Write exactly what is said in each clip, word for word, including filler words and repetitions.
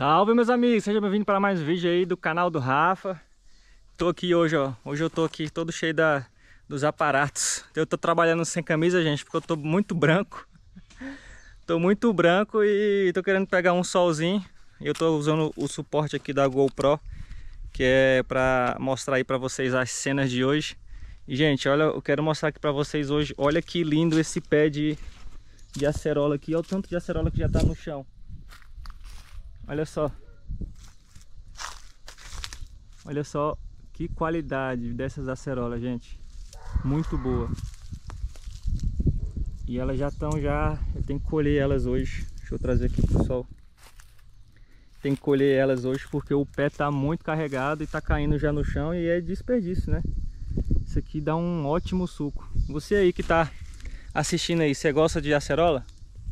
Salve, meus amigos, sejam bem-vindos para mais um vídeo aí do canal do Rafa. Tô aqui hoje, ó, hoje eu tô aqui todo cheio da, dos aparatos. Eu tô trabalhando sem camisa, gente, porque eu tô muito branco. Tô muito branco e tô querendo pegar um solzinho. Eu tô usando o suporte aqui da GoPro, que é para mostrar aí para vocês as cenas de hoje. E, gente, olha, eu quero mostrar aqui para vocês hoje, olha que lindo esse pé de, de acerola aqui. Olha o tanto de acerola que já tá no chão. Olha só. Olha só que qualidade dessas acerolas, gente. Muito boa. E elas já estão já... Eu tenho que colher elas hoje. Deixa eu trazer aqui pro sol. Tem que colher elas hoje porque o pé tá muito carregado e tá caindo já no chão e é desperdício, né? Isso aqui dá um ótimo suco. Você aí que tá assistindo aí, você gosta de acerola?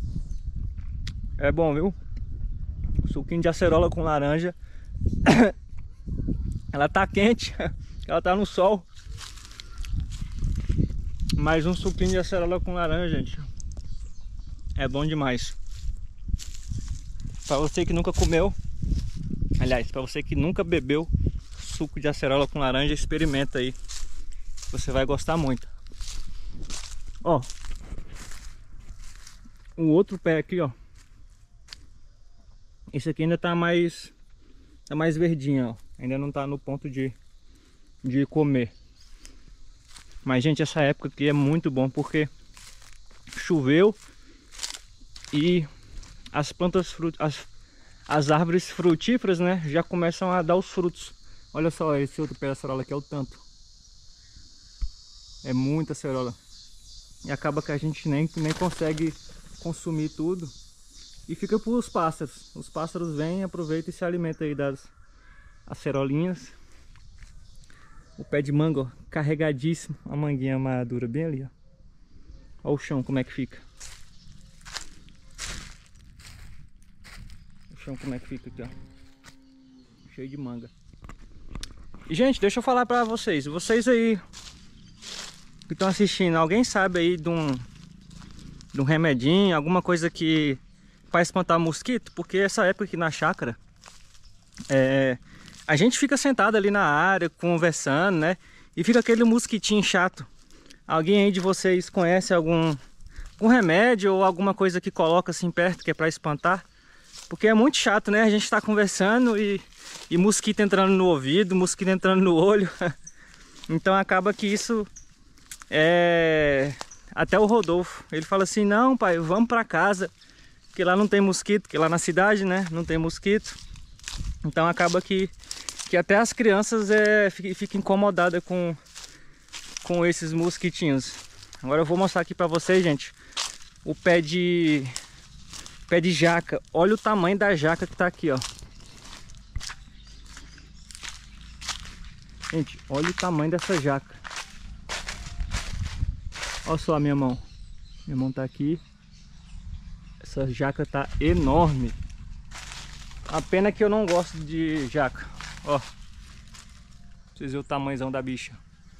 É bom, viu? Suquinho de acerola com laranja. Ela tá quente, ela tá no sol. Mais um suquinho de acerola com laranja, gente. É bom demais. Para você que nunca comeu, aliás, para você que nunca bebeu suco de acerola com laranja, experimenta aí. Você vai gostar muito. Ó, o outro pé aqui, ó. Esse aqui ainda tá mais tá mais verdinho, ó. Ainda não tá no ponto de de comer. Mas, gente, essa época aqui é muito bom porque choveu e as plantas frut as, as árvores frutíferas, né, já começam a dar os frutos. Olha só esse outro pé de acerola aqui, é o tanto. É muita acerola. E acaba que a gente nem nem consegue consumir tudo. E fica para os pássaros. Os pássaros vêm, aproveitam e se alimentam aí das acerolinhas. O pé de manga, ó, carregadíssimo. A manguinha madura bem ali, ó. Olha o chão como é que fica. O chão como é que fica aqui, ó. Cheio de manga. E, gente, deixa eu falar para vocês. Vocês aí que estão assistindo, alguém sabe aí de um, de um remedinho, alguma coisa que... para espantar mosquito? Porque essa época aqui na chácara, é, a gente fica sentado ali na área, conversando, né? E fica aquele mosquitinho chato. Alguém aí de vocês conhece algum, algum remédio ou alguma coisa que coloca assim perto, que é para espantar? Porque é muito chato, né? A gente tá conversando e, e mosquito entrando no ouvido, mosquito entrando no olho. Então acaba que isso é... Até o Rodolfo, ele fala assim, não, pai, vamos para casa, porque lá não tem mosquito, porque lá na cidade, né, não tem mosquito. Então acaba que, que até as crianças é, ficam incomodadas com, com esses mosquitinhos. Agora eu vou mostrar aqui pra vocês, gente, o pé de, pé de jaca. Olha o tamanho da jaca que tá aqui, ó. Gente, olha o tamanho dessa jaca. Olha só a minha mão. Minha mão tá aqui. Essa jaca tá enorme. A pena que eu não gosto de jaca. Ó, vocês verem o tamanhozão da bicha.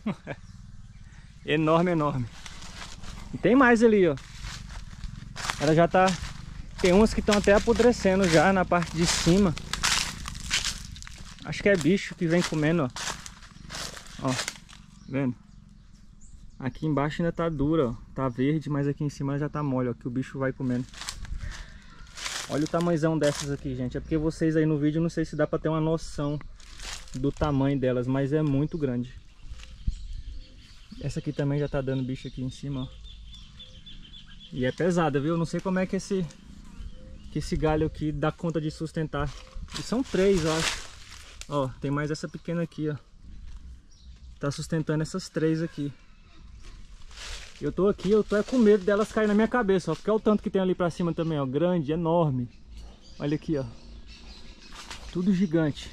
Enorme, enorme. E tem mais ali, ó. Ela já tá... Tem umas que estão até apodrecendo já na parte de cima. Acho que é bicho que vem comendo, ó. Ó, vendo? Aqui embaixo ainda tá dura, ó. Tá verde, mas aqui em cima já tá mole, ó, que o bicho vai comendo. Olha o tamanhozão dessas aqui, gente. É porque vocês aí no vídeo, não sei se dá pra ter uma noção do tamanho delas, mas é muito grande. Essa aqui também já tá dando bicho aqui em cima, ó. E é pesada, viu? Não sei como é que esse, que esse galho aqui dá conta de sustentar. E são três, eu acho. Ó, tem mais essa pequena aqui, ó. Tá sustentando essas três aqui. Eu tô aqui, eu tô é com medo delas caírem na minha cabeça, ó. Porque olha o tanto que tem ali pra cima também, ó. Grande, enorme. Olha aqui, ó. Tudo gigante.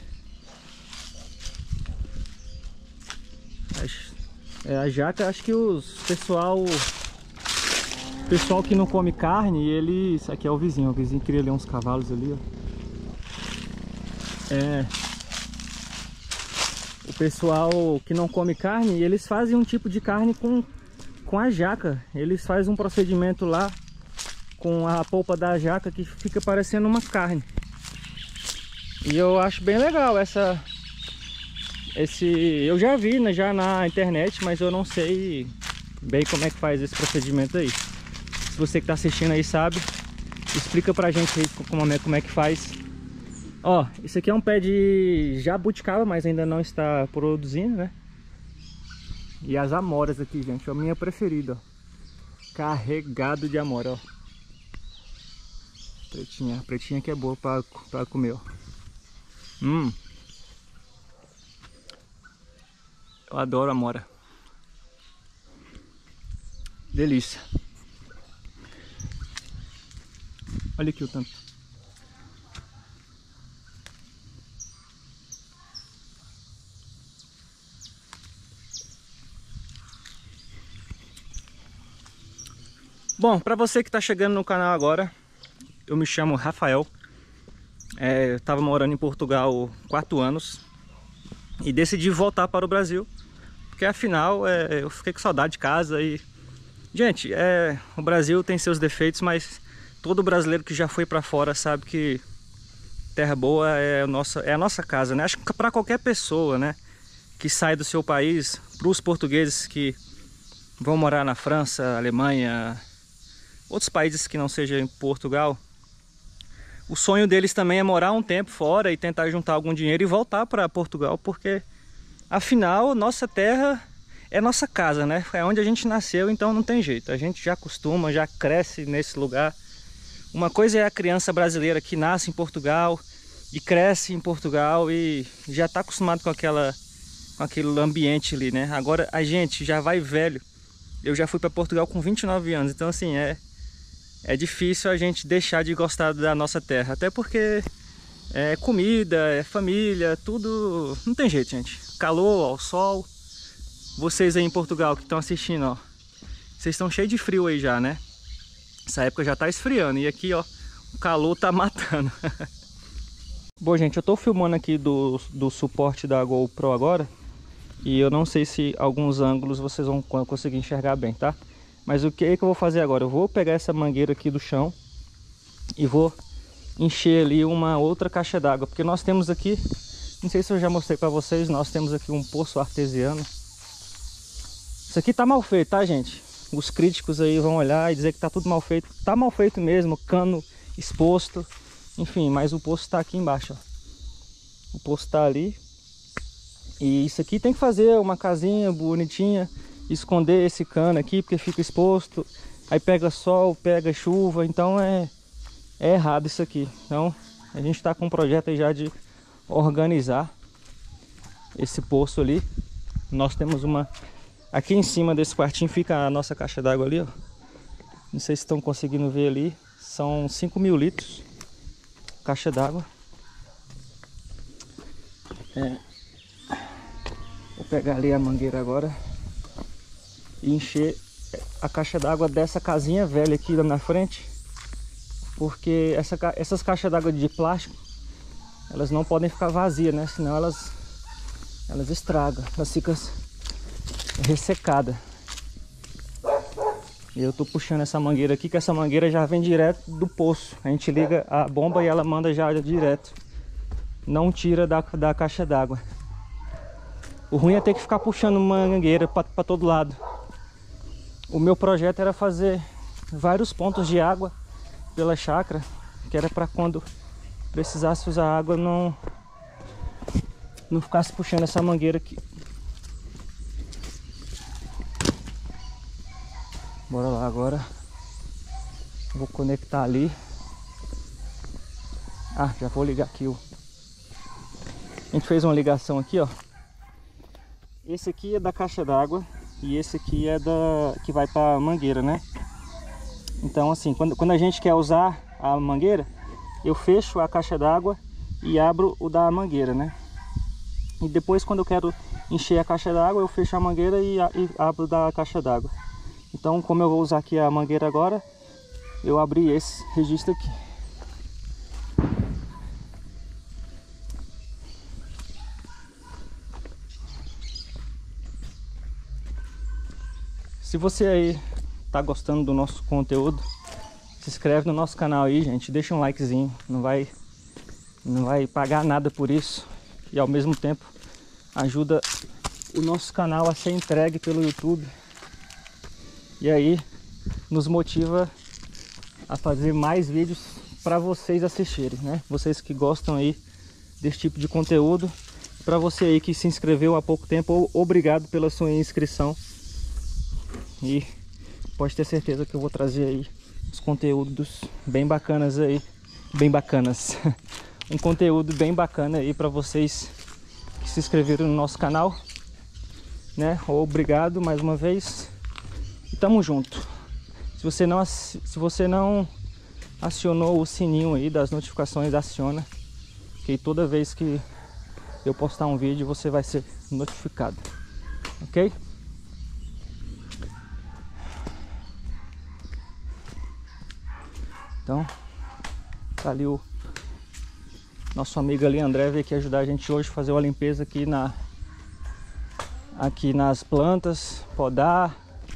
É, a jaca, acho que os pessoal... Pessoal que não come carne, eles... Aqui é o vizinho, o vizinho cria ali uns cavalos ali, ó. É... O pessoal que não come carne, eles fazem um tipo de carne com... com a jaca. Eles fazem um procedimento lá com a polpa da jaca que fica parecendo uma carne. E eu acho bem legal essa... Esse... Eu já vi, né, já na internet, mas eu não sei bem como é que faz esse procedimento aí. Se você que tá assistindo aí sabe, explica pra gente aí como é, como é que faz. Ó, esse aqui é um pé de jabuticaba, mas ainda não está produzindo, né? E as amoras aqui, gente, é a minha preferida, ó. Carregado de amora, ó. Pretinha, pretinha que é boa pra, pra comer, ó. Hum. Eu adoro amora. Delícia. Olha aqui o tanto. Bom, para você que está chegando no canal agora, eu me chamo Rafael. É, eu estava morando em Portugal há quatro anos e decidi voltar para o Brasil, porque afinal é, eu fiquei com saudade de casa. E, gente, é, o Brasil tem seus defeitos, mas todo brasileiro que já foi para fora sabe que terra boa é a nossa, é a nossa casa, né? Acho que para qualquer pessoa, né, que sai do seu país, para os portugueses que vão morar na França, Alemanha, outros países que não sejam em Portugal, o sonho deles também é morar um tempo fora e tentar juntar algum dinheiro e voltar para Portugal, porque afinal nossa terra é nossa casa, né? É onde a gente nasceu, então não tem jeito, a gente já acostuma, já cresce nesse lugar. Uma coisa é a criança brasileira que nasce em Portugal e cresce em Portugal e já está acostumado com aquela, com aquele ambiente ali, né? Agora a gente já vai velho. Eu já fui para Portugal com vinte e nove anos, então assim, é É difícil a gente deixar de gostar da nossa terra, até porque é comida, é família, tudo... Não tem jeito, gente. Calor, ó, sol. Vocês aí em Portugal que estão assistindo, ó, vocês estão cheios de frio aí já, né? Essa época já tá esfriando e aqui, ó, o calor tá matando. Bom, gente, eu tô filmando aqui do, do suporte da GoPro agora e eu não sei se alguns ângulos vocês vão conseguir enxergar bem, tá? Mas o que é que eu vou fazer agora? Eu vou pegar essa mangueira aqui do chão e vou encher ali uma outra caixa d'água, porque nós temos aqui, não sei se eu já mostrei para vocês, nós temos aqui um poço artesiano. Isso aqui tá mal feito, tá, gente? Os críticos aí vão olhar e dizer que tá tudo mal feito. Tá mal feito mesmo, cano exposto, enfim, mas o poço tá aqui embaixo, ó. O poço tá ali. E isso aqui tem que fazer uma casinha bonitinha, esconder esse cano aqui, porque fica exposto, aí pega sol, pega chuva, então é, é errado isso aqui. Então a gente está com um projeto aí já de organizar esse poço ali. Nós temos uma, aqui em cima desse quartinho fica a nossa caixa d'água ali, ó. Não sei se estão conseguindo ver ali, são cinco mil litros caixa d'água. É. Vou pegar ali a mangueira agora e encher a caixa d'água dessa casinha velha aqui na frente, porque essa, essas caixas d'água de plástico, elas não podem ficar vazias, né? Senão elas, elas estragam, elas ficam ressecadas. E eu tô puxando essa mangueira aqui, que essa mangueira já vem direto do poço. A gente liga a bomba e ela manda já direto, não tira da, da caixa d'água. O ruim é ter que ficar puxando mangueira para todo lado. O meu projeto era fazer vários pontos de água pela chácara, que era para quando precisasse usar água não não ficasse puxando essa mangueira aqui. Bora lá agora. Vou conectar ali. Ah, já vou ligar aqui o... A gente fez uma ligação aqui, ó. Esse aqui é da caixa d'água e esse aqui é da que vai para a mangueira, né? Então assim, quando, quando a gente quer usar a mangueira, eu fecho a caixa d'água e abro o da mangueira, né? E depois, quando eu quero encher a caixa d'água, eu fecho a mangueira e, a, e abro da caixa d'água. Então, como eu vou usar aqui a mangueira agora, eu abri esse registro aqui. Se você aí tá gostando do nosso conteúdo, se inscreve no nosso canal aí, gente, deixa um likezinho, não vai Não vai pagar nada por isso. E ao mesmo tempo ajuda o nosso canal a ser entregue pelo YouTube. E aí nos motiva a fazer mais vídeos para vocês assistirem, né? Vocês que gostam aí desse tipo de conteúdo. Para você aí que se inscreveu há pouco tempo, obrigado pela sua inscrição. E pode ter certeza que eu vou trazer aí os conteúdos bem bacanas aí, bem bacanas. Um conteúdo bem bacana aí para vocês que se inscreveram no nosso canal, né? Obrigado mais uma vez. E tamo junto. Se você não se você não acionou o sininho aí das notificações, aciona, que toda vez que eu postar um vídeo você vai ser notificado, ok? Então tá ali o nosso amigo ali, André, veio aqui ajudar a gente hoje a fazer uma limpeza aqui na aqui nas plantas, podar.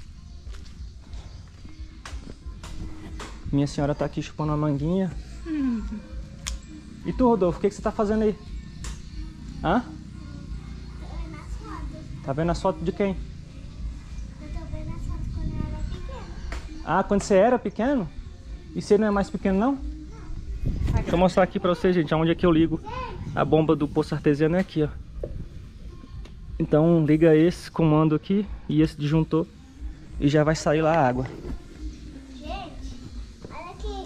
Minha senhora tá aqui chupando uma manguinha. Uhum. E tu, Rodolfo, o que, que você tá fazendo aí? Hã? Tô vendo as fotos. Tá vendo as fotos de quem? Eu tô vendo as fotos quando eu era pequena. Ah, quando você era pequeno? E você não é mais pequeno, não? Não. Deixa eu mostrar aqui pra vocês, gente, onde é que eu ligo a bomba do poço artesiano. É aqui, ó. Então liga esse comando aqui e esse disjuntor e já vai sair lá a água. Gente, olha aqui.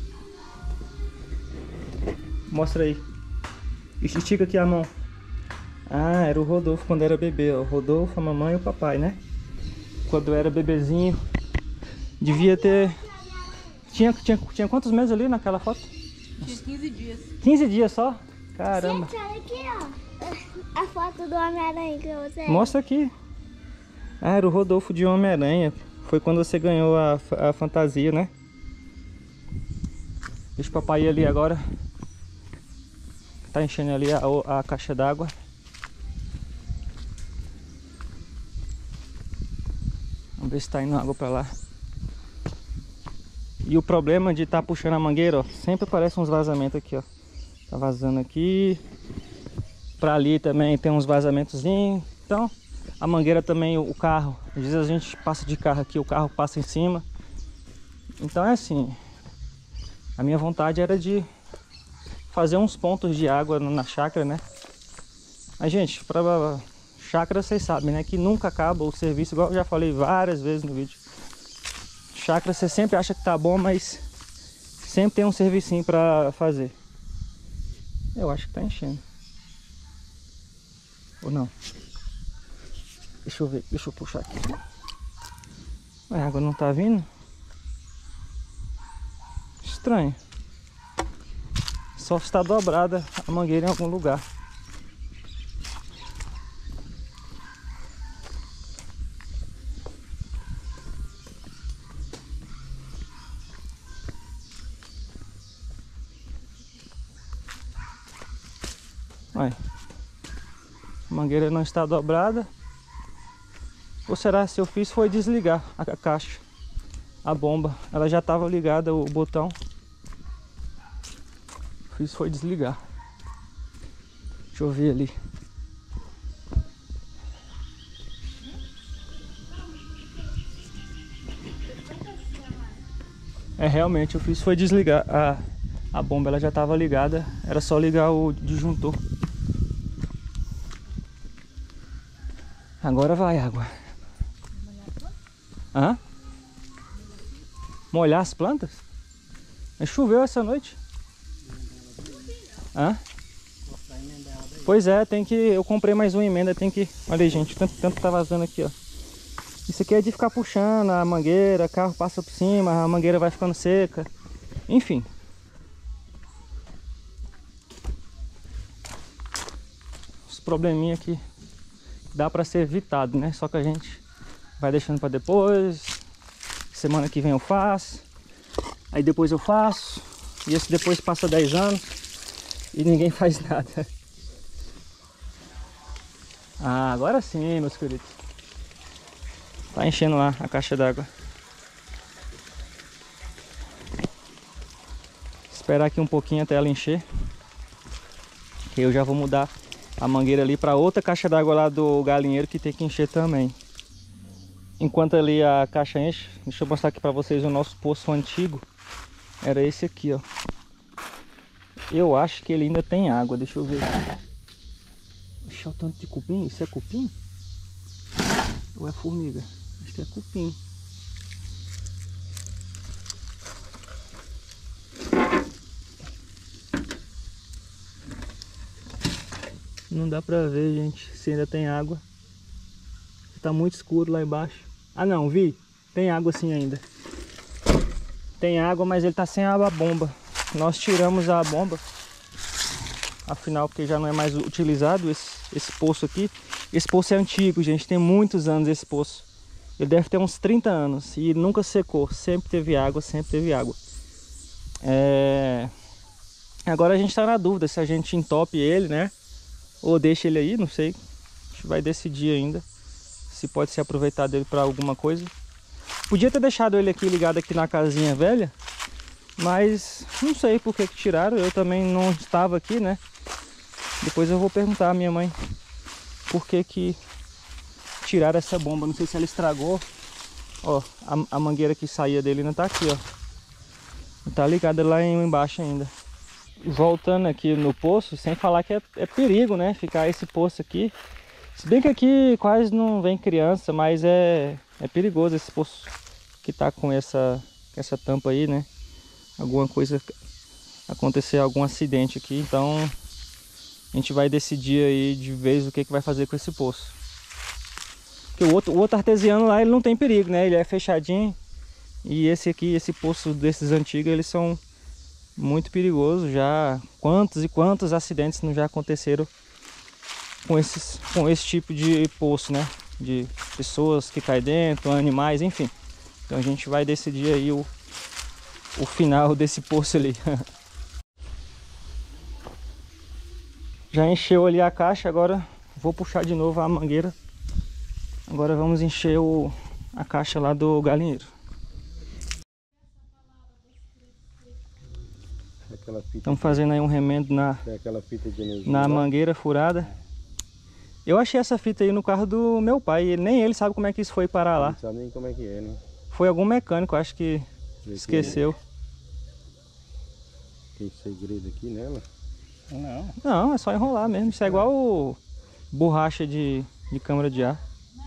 Mostra aí. Estica aqui a mão. Ah, era o Rodolfo quando era bebê, ó. O Rodolfo, a mamãe e o papai, né? Quando eu era bebezinho. Devia ter... Tinha, tinha, tinha quantos meses ali naquela foto? Tinha quinze dias. quinze dias só? Caramba. Gente, olha aqui, ó. A foto do Homem-Aranha que você... Mostra aqui. Ah, era o Rodolfo de Homem-Aranha. Foi quando você ganhou a, a fantasia, né? Deixa o papai ir ali agora. Tá enchendo ali a, a caixa d'água. Vamos ver se tá indo água pra lá. E o problema de estar tá puxando a mangueira, ó, sempre aparece uns vazamentos aqui, ó. Tá vazando aqui. Pra ali também tem uns vazamentozinhos. Então, a mangueira também, o carro. Às vezes a gente passa de carro aqui, o carro passa em cima. Então é assim. A minha vontade era de fazer uns pontos de água na chácara, né? Mas, gente, pra chácara vocês sabem, né? Que nunca acaba o serviço, igual eu já falei várias vezes no vídeo. Chácara você sempre acha que tá bom, mas sempre tem um servicinho pra fazer. Eu acho que tá enchendo. Ou não? Deixa eu ver, deixa eu puxar aqui. A água não tá vindo? Estranho. Só está dobrada a mangueira em algum lugar. Olha, a mangueira não está dobrada. Ou será que se eu fiz foi desligar a caixa, a bomba? Ela já estava ligada, o botão. Fiz foi desligar. Deixa eu ver ali. É, realmente eu fiz foi desligar a, a bomba, ela já estava ligada. Era só ligar o disjuntor. Agora vai água. Hã? Molhar as plantas? Mas choveu essa noite. Hã? Pois é, tem que... Eu comprei mais uma emenda, tem que... Olha aí, gente, tanto, tanto tá vazando aqui, ó. Isso aqui é de ficar puxando a mangueira, o carro passa por cima, a mangueira vai ficando seca. Enfim. Os probleminha que dá pra ser evitado, né? Só que a gente vai deixando pra depois. Semana que vem eu faço. Aí depois eu faço. E esse depois passa dez anos e ninguém faz nada. Ah, agora sim, meus queridos. Tá enchendo lá a caixa d'água. Esperar aqui um pouquinho até ela encher. Que eu já vou mudar a mangueira ali para outra caixa d'água lá do galinheiro que tem que encher também. Enquanto ali a caixa enche, deixa eu mostrar aqui para vocês o nosso poço antigo. Era esse aqui, ó. Eu acho que ele ainda tem água, deixa eu ver. Deixa o tanto de cupim, isso é cupim? Ou é formiga? Acho que é cupim. Não dá pra ver, gente, se ainda tem água. Tá muito escuro lá embaixo. Ah não, vi. Tem água sim ainda. Tem água, mas ele tá sem a bomba. Nós tiramos a bomba. Afinal, porque já não é mais utilizado esse, esse poço aqui. Esse poço é antigo, gente. Tem muitos anos esse poço. Ele deve ter uns trinta anos. E nunca secou. Sempre teve água, sempre teve água. É... Agora a gente tá na dúvida se a gente entope ele, né? Ou deixa ele aí, não sei. A gente vai decidir ainda se pode ser aproveitado dele para alguma coisa. Podia ter deixado ele aqui ligado aqui na casinha velha, mas não sei por que que tiraram. Eu também não estava aqui, né? Depois eu vou perguntar à minha mãe por que que tiraram essa bomba. Não sei se ela estragou. Ó, a, a mangueira que saía dele ainda tá aqui, ó. Tá ligada lá embaixo ainda. Voltando aqui no poço, sem falar que é, é perigo, né? Ficar esse poço aqui. Se bem que aqui quase não vem criança, mas é, é perigoso esse poço que tá com essa, essa tampa aí, né? Alguma coisa acontecer, algum acidente aqui, então a gente vai decidir aí de vez o que, que vai fazer com esse poço. Porque o outro, o outro artesiano lá, ele não tem perigo, né? Ele é fechadinho. E esse aqui, esse poço desses antigos, eles são muito perigosos. Já quantos e quantos acidentes não já aconteceram com, esses, com esse tipo de poço, né? De pessoas que caem dentro, animais, enfim. Então a gente vai decidir aí o, o final desse poço ali. Já encheu ali a caixa, agora vou puxar de novo a mangueira. Agora vamos encher o, a caixa lá do galinheiro. Estão fazendo aí um remendo na, na mangueira furada. Eu achei essa fita aí no carro do meu pai, ele, nem ele sabe como é que isso foi parar lá. Não sabe nem como é que é, né? Foi algum mecânico, acho que esqueceu. Tem segredo aqui nela? Não. Não, é só enrolar mesmo. Isso é igual o borracha de, de câmara de ar.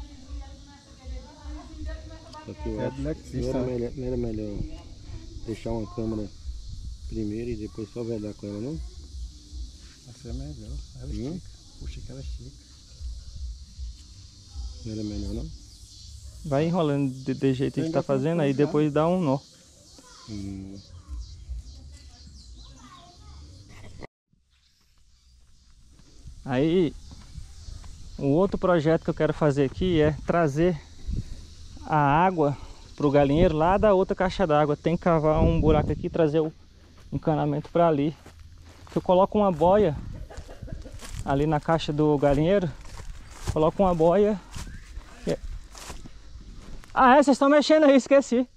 Aqui eu acho, não, era melhor, não era melhor deixar uma câmera primeiro e depois só vedar com ela, não? Essa é melhor. Ela estica. Hum? Puxa que ela estica. Não era melhor, não? Vai enrolando de, de jeito que tá fazendo, aí depois dá um nó. Hum. Aí, o outro projeto que eu quero fazer aqui é trazer a água pro galinheiro lá da outra caixa d'água. Tem que cavar um buraco aqui e trazer o encanamento para ali. Eu coloco uma boia ali na caixa do galinheiro. Coloco uma boia. Ah, é? Vocês estão mexendo aí, esqueci.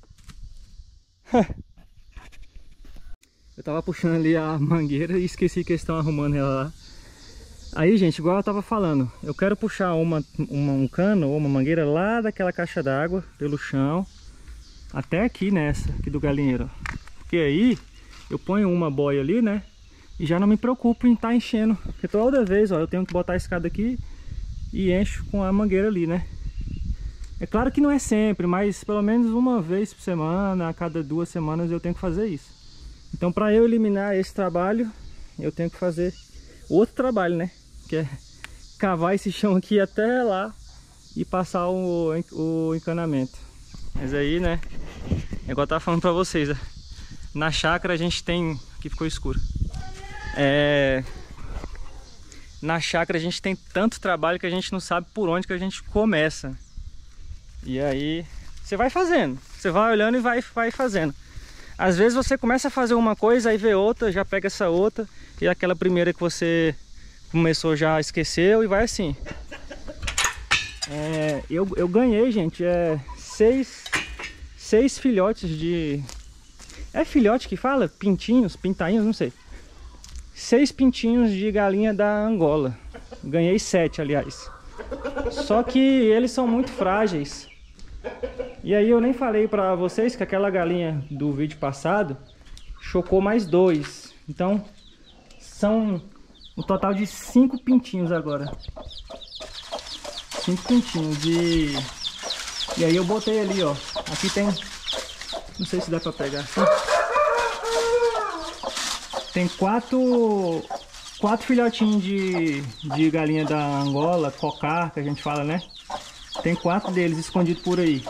Eu tava puxando ali a mangueira e esqueci que eles estão arrumando ela lá. Aí, gente, igual eu tava falando, eu quero puxar uma, uma, um cano ou uma mangueira lá daquela caixa d'água, pelo chão, até aqui nessa, aqui do galinheiro. Porque aí, eu ponho uma boia ali, né? E já não me preocupo em estar enchendo. Porque toda vez, ó, eu tenho que botar a escada aqui e encho com a mangueira ali, né? É claro que não é sempre, mas pelo menos uma vez por semana, a cada duas semanas eu tenho que fazer isso. Então, para eu eliminar esse trabalho, eu tenho que fazer outro trabalho, né? Que é cavar esse chão aqui até lá e passar o, o encanamento. Mas aí, né? É igual eu tava falando pra vocês, né? Na chácara a gente tem... Aqui ficou escuro. É... Na chácara a gente tem tanto trabalho que a gente não sabe por onde que a gente começa. E aí você vai fazendo. Você vai olhando e vai, vai fazendo. Às vezes você começa a fazer uma coisa, aí vê outra, já pega essa outra. E aquela primeira que você começou já esqueceu e vai assim. É, eu, eu ganhei, gente, é, seis, seis filhotes de... É filhote que fala? Pintinhos, pintainhos, não sei. seis pintinhos de galinha da Angola. Ganhei sete, aliás. Só que eles são muito frágeis. E aí eu nem falei pra vocês que aquela galinha do vídeo passado chocou mais dois. Então são um total de cinco pintinhos agora. Cinco pintinhos. E, e aí eu botei ali, ó. Aqui tem... Não sei se dá pra pegar assim. Tem quatro... Quatro filhotinhos de, de galinha da Angola, cocar, que a gente fala, né? Tem quatro deles escondidos por aí.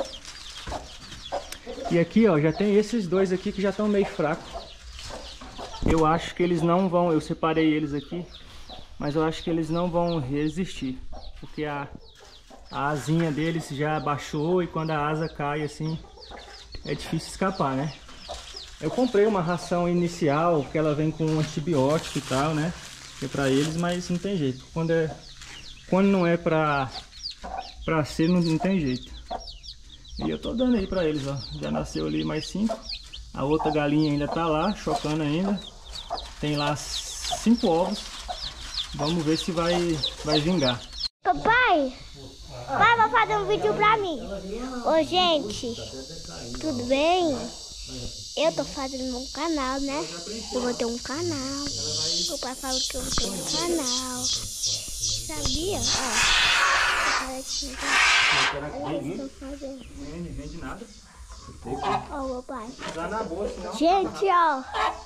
E aqui, ó, já tem esses dois aqui que já estão meio fracos. Eu acho que eles não vão... Eu separei eles aqui, mas eu acho que eles não vão resistir. Porque a, a asinha deles já baixou e quando a asa cai assim, é difícil escapar, né? Eu comprei uma ração inicial, que ela vem com um antibiótico e tal, né? É pra eles, mas não tem jeito. Quando, é, quando não é pra, pra ser, não, não tem jeito. E eu tô dando aí pra eles, ó. Já nasceu ali mais cinco. A outra galinha ainda tá lá, chocando ainda. Tem lá cinco ovos. Vamos ver se vai, vai vingar. Papai, pai, vai fazer um vídeo pra mim. Ô, gente, tudo bem? Eu tô fazendo um canal, né? Eu vou ter um canal. Meu pai falou que eu vou ter um canal. Sabia? Ó. Eu tô fazendo. Não vende nada. Ó, meu pai. Usar na bolsa, não. Gente, ó.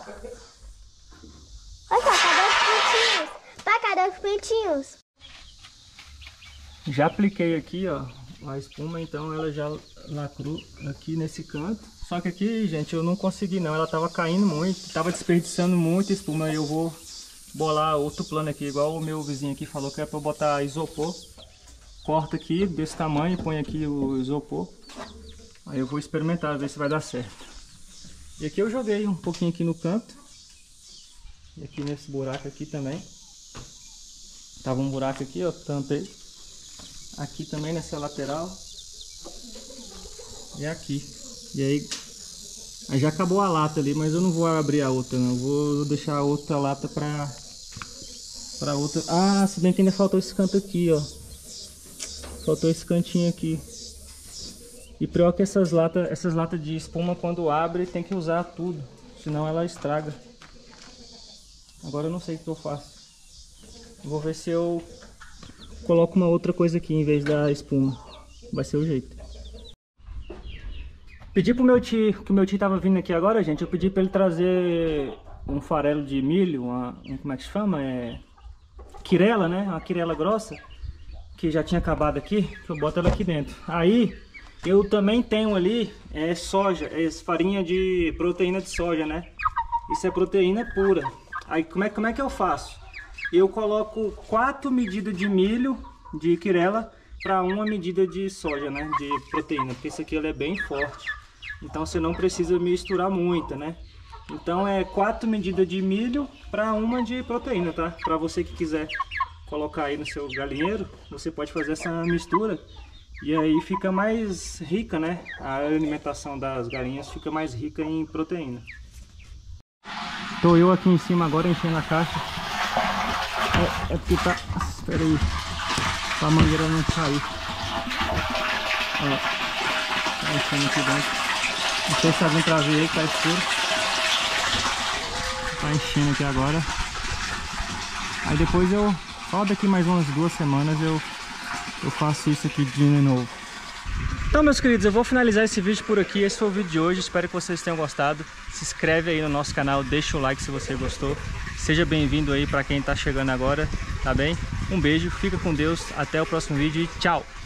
Olha só, cadê os pintinhos? Pai, cadê os pintinhos? Já apliquei aqui, ó, a espuma, então ela já lacrou aqui nesse canto. Só que aqui, gente, eu não consegui não, ela tava caindo muito, tava desperdiçando muita espuma. Aí eu vou bolar outro plano aqui, igual o meu vizinho aqui falou que é pra eu botar isopor. Corta aqui desse tamanho, põe aqui o isopor. Aí eu vou experimentar, ver se vai dar certo. E aqui eu joguei um pouquinho aqui no canto. E aqui nesse buraco aqui também. Tava um buraco aqui, ó, tampei. Aqui também nessa lateral. E aqui. E aí, aí já acabou a lata ali, mas eu não vou abrir a outra não. Eu vou deixar a outra lata pra, pra outra. Ah, se bem que ainda faltou esse canto aqui, ó. Faltou esse cantinho aqui. E pior que essas latas, essas latas de espuma, quando abre, tem que usar tudo. Senão ela estraga. Agora eu não sei o que eu faço. Vou ver se eu coloco uma outra coisa aqui em vez da espuma. Vai ser o jeito. Pedi pro meu tio, que o meu tio tava vindo aqui agora, gente. Eu pedi pra ele trazer um farelo de milho, uma, um, como é que se chama? É quirela, né? Uma quirela grossa, que já tinha acabado aqui, que eu boto ela aqui dentro. Aí, eu também tenho ali é, soja, é farinha de proteína de soja, né? Isso é proteína pura. Aí, como é, como é que eu faço? Eu coloco quatro medidas de milho, de quirela, para uma medida de soja, né? De proteína, porque isso aqui ela é bem forte. Então você não precisa misturar muito, né? Então é quatro medidas de milho para uma de proteína, tá? Para você que quiser colocar aí no seu galinheiro, você pode fazer essa mistura e aí fica mais rica, né? A alimentação das galinhas fica mais rica em proteína. Tô eu aqui em cima agora enchendo a caixa. É, é porque tá... Espera aí, pra mangueira não sair. Ó, tá enchendo aqui dentro. Não sei se alguém pra ver aí que tá escuro. Tá enchendo aqui agora. Aí depois eu, só daqui mais umas duas semanas eu, eu faço isso aqui de novo. Então, meus queridos, eu vou finalizar esse vídeo por aqui. Esse foi o vídeo de hoje, espero que vocês tenham gostado. Se inscreve aí no nosso canal, deixa o like se você gostou. Seja bem-vindo aí pra quem tá chegando agora, tá bem? Um beijo, fica com Deus, até o próximo vídeo e tchau!